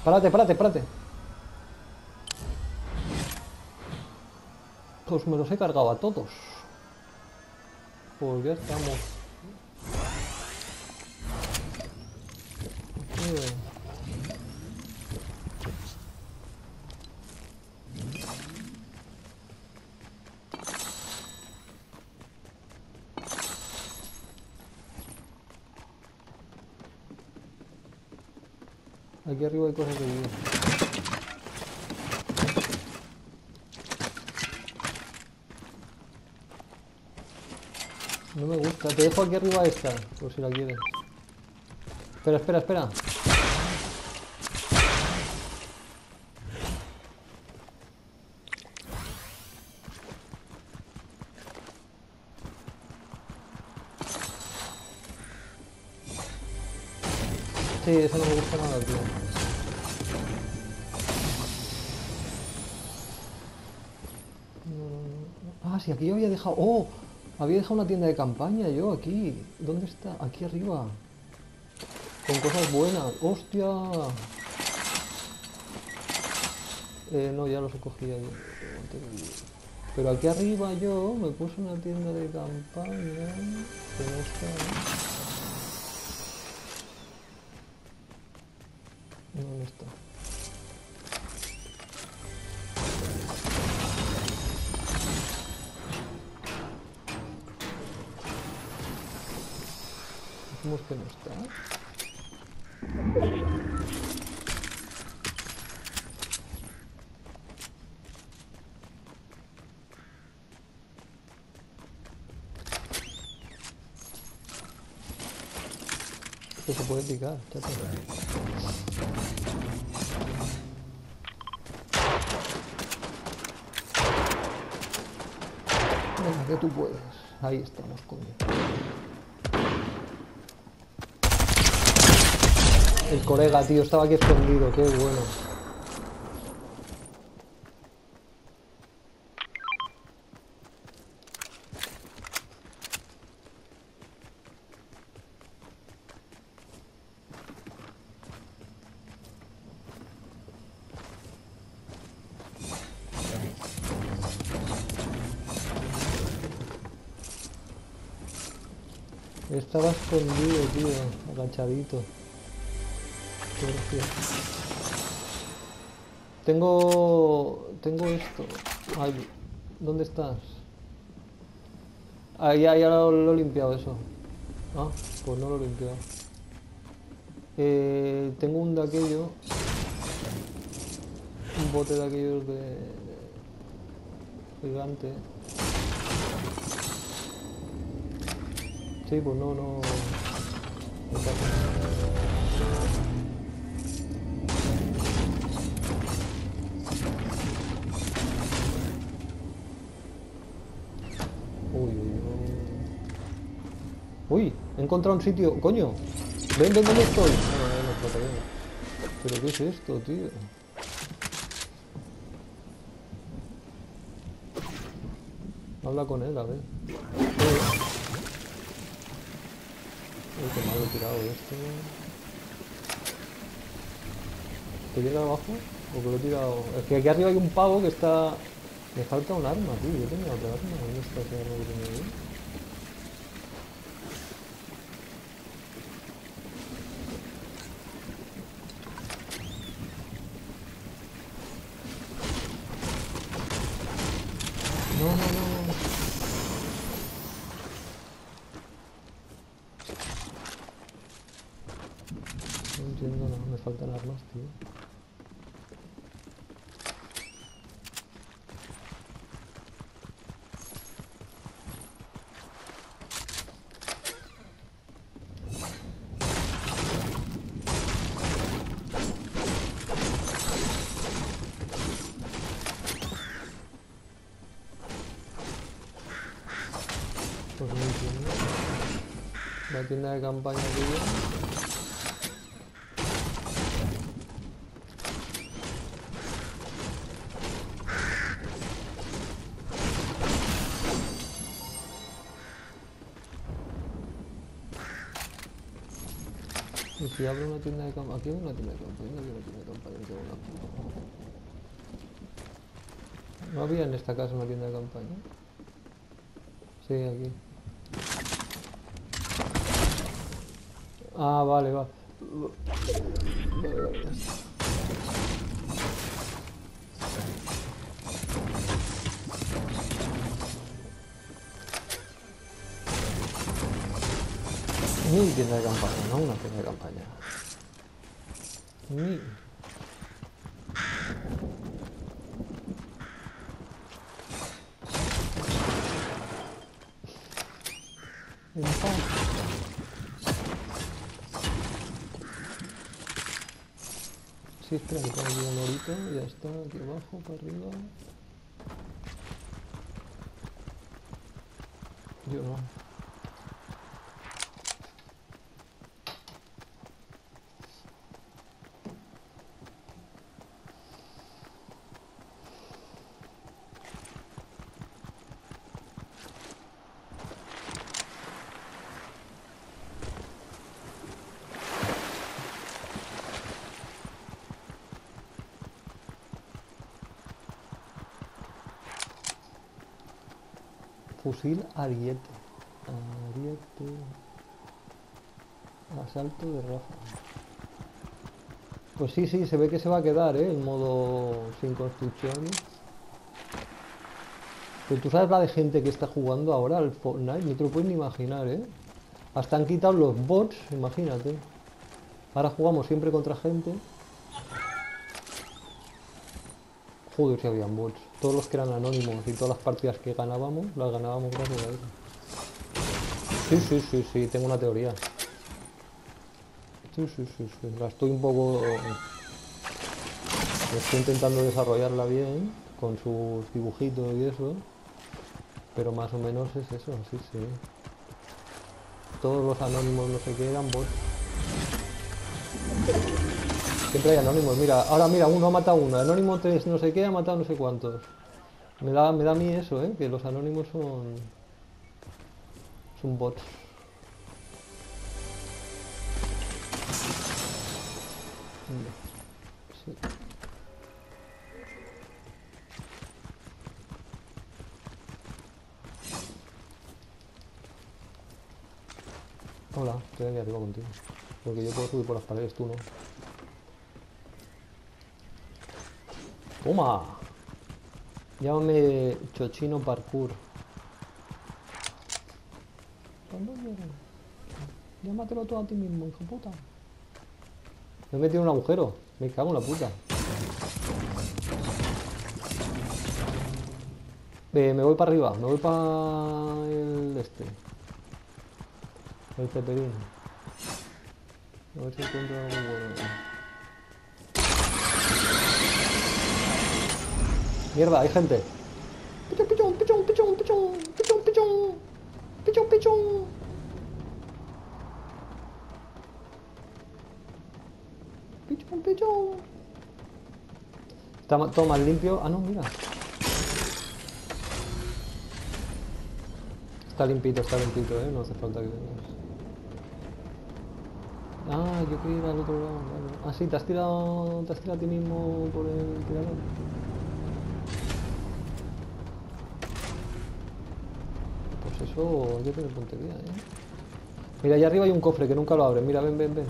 Párate, párate, párate. Pues me los he cargado a todos. Pues ya estamos. Aquí arriba hay cosas de vida. No me gusta. Te dejo aquí arriba esta, por si la quieres. Espera, espera, espera. Sí, eso no me gusta nada, tío. Ah, sí, aquí yo había dejado... ¡Oh! Había dejado una tienda de campaña yo aquí. ¿Dónde está? Aquí arriba. Con cosas buenas. ¡Hostia! No, ya los he cogido yo. Pero aquí arriba yo me puse una tienda de campaña. Que no está... ¿Dónde está? ¿Cómo es que no está? Que se puede picar, chato. Venga, que tú puedes. Ahí estamos, coño. El colega, tío, estaba aquí escondido, qué bueno. Estaba escondido, tío, agachadito. Qué gracioso. Tengo esto. Ay, ¿dónde estás? Ah, ya lo he limpiado eso. Ah, pues no lo he limpiado. Tengo un de aquello. Un bote de aquellos de gigante. Sí, pues no pasa nada. Uy, he encontrado un sitio. ¡Coño! Ven, ¿dónde estoy? ¿Pero qué es esto, tío? Habla con él, a ver. Uy, qué mal lo he tirado esto. ¿Te llega abajo? ¿O que lo he tirado? Es que aquí arriba hay un pavo que está... Me falta un arma, tío. Yo tenía otra arma. ¿Dónde está ese arma que tenía ahí? No. No entiendo nada. Me faltan armas, tío. Pues no entiendo. La tienda de campaña tío. Y si abro una tienda de campaña... Aquí hay una tienda de campaña, aquí hay una tienda de campaña, me cago en la puta. ¿No había en esta casa una tienda de campaña? Sí, aquí. Ah, vale, vale. Vale, vale, ya está. Mi tienda de campaña, no una tienda de campaña. Mi. En paz. Sí, espera, que tengo aquí un orito, ya está, aquí abajo, para arriba. Yo no. Fusil Ariete. Ariete. Asalto de ráfaga. Pues sí, sí, se ve que se va a quedar, en modo sin construcciones. Pero tú sabes la de gente que está jugando ahora al Fortnite, no te lo puedes ni imaginar, Hasta han quitado los bots, imagínate. Ahora jugamos siempre contra gente. Joder, si habían bots. Todos los que eran anónimos y todas las partidas que ganábamos, las ganábamos gracias a eso. Sí, sí, sí, sí, tengo una teoría. Sí, sí, sí, sí. La estoy un poco... Estoy intentando desarrollarla bien, con sus dibujitos y eso. Pero más o menos es eso, sí, sí. Todos los anónimos no sé qué eran bots. Siempre hay anónimos, mira, ahora mira, uno ha matado a uno, anónimo 3 no sé qué ha matado no sé cuántos. Me da a mí eso, que los anónimos son bots. Sí. Hola, estoy aquí arriba contigo. Porque yo puedo subir por las paredes, tú no. ¡Toma! Llámame Chochino Parkour. ¿Cuándo llegan? Llámatelo todo a ti mismo, hijo puta. Me he metido en un agujero. Me cago en la puta. Me voy para arriba. Me voy para el este. El Zeppelin. A ver si encuentro algo bueno. Mierda, hay gente. Pichón, pichón, pichón, pichón, pichón, pichón, pichón. Pichón, pichón. Pichón, pichón. Está todo más limpio. Ah, no, mira. Está limpito, no hace falta que vengas. Ah, yo quería ir al otro lado, vale. Ah, sí, te has tirado a ti mismo por el tirador. Pues eso hay que tener puntería, Mira, allá arriba hay un cofre que nunca lo abren. Mira, ven, ven, ven.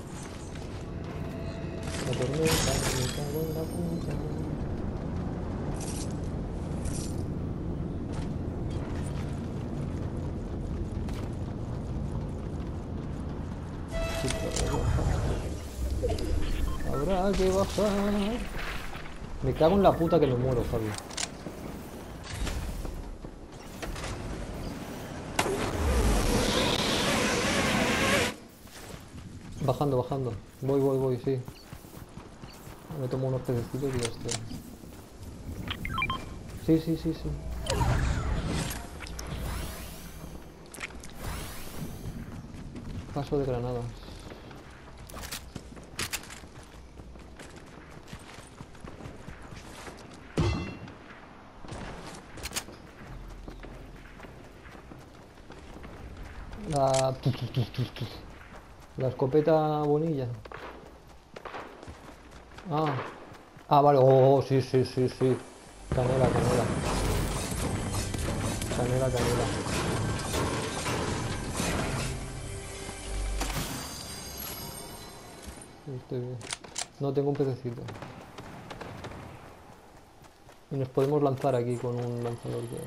La tormenta, me cago en la puta. Habrá que bajar. Me cago en la puta que me muero, Fabio. Bajando, bajando. Voy, sí. Me tomo unos pececitos y ya estoy. Sí, sí, sí, sí. Paso de granadas. La... La escopeta bonilla. Ah. Ah, vale. Oh, sí, sí, sí, sí. Canela, canela. Canela, canela. Estoy bien. No tengo un pececito. Y nos podemos lanzar aquí con un lanzador que...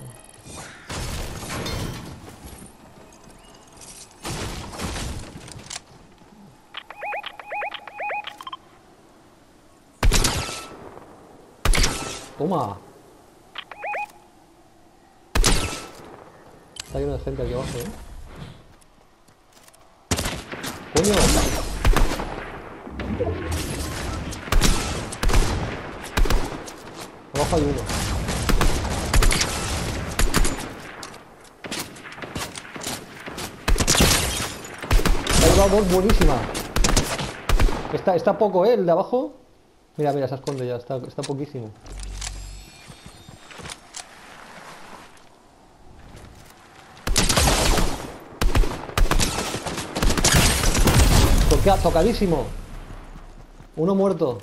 ¡Toma! Está lleno de gente aquí abajo, ¿eh? ¡Coño! Abajo hay uno. Hay una voz buenísima. Está poco, ¿eh? El de abajo. Mira, mira, se esconde ya. Está poquísimo. Tocadísimo. Uno muerto.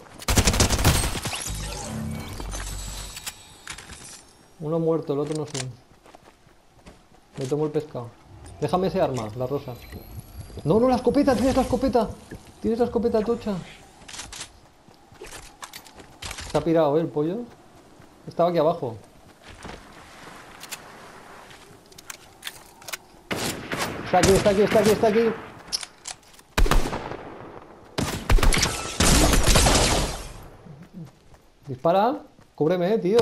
Uno muerto, el otro no sé. Me tomo el pescado. Déjame ese arma, la rosa. No, no, la escopeta, tienes la escopeta. Tienes la escopeta tocha. Se ha pirado, ¿eh? El pollo. Estaba aquí abajo. Está aquí, está aquí, está aquí, está aquí. Dispara. Cúbreme, tío.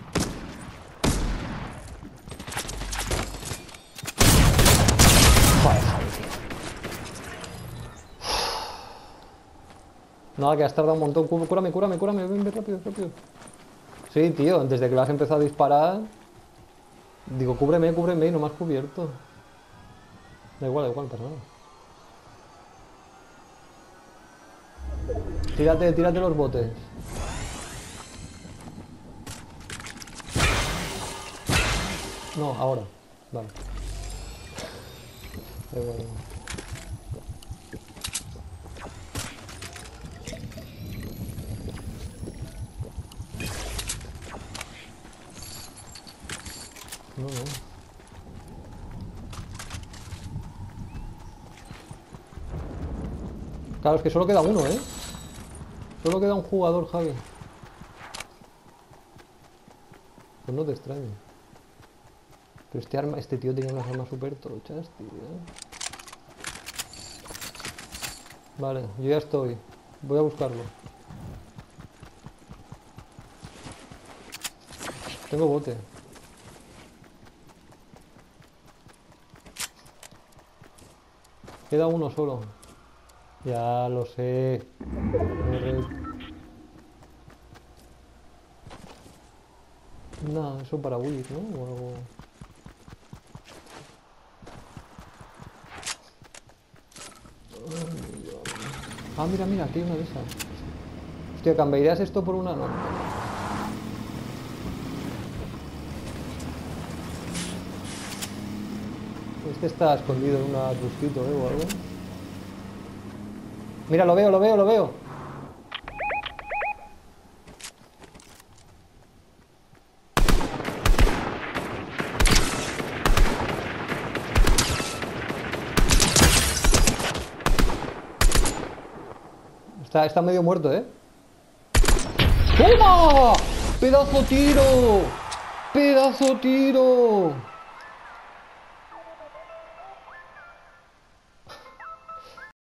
Nada, que has tardado un montón. Cúrame, cúrame, cúrame. Ven, ven, rápido, rápido. Sí, tío, desde que lo has empezado a disparar. Digo, cúbreme, cúbreme y no me has cubierto. Da igual, no pasa nada. Tírate, tírate los botes. No, ahora. Vale. Da igual. No, no. Claro, es que solo queda uno, ¿eh? Solo queda un jugador, Javi. Pues no te extraño. Pero este tío tenía unas armas súper tochas, tío. Vale, yo ya estoy. Voy a buscarlo. Tengo bote. Queda uno solo. Ya lo sé. No, eso para huir, ¿no? O algo... Ah, mira, mira, aquí hay una de esas. Hostia, ¿cambiarías esto por una? No. Este está escondido en un arbustito, ¿eh? O algo. Mira, lo veo, lo veo, lo veo. Está medio muerto, ¿eh? ¡Toma! ¡Pedazo tiro! ¡Pedazo tiro!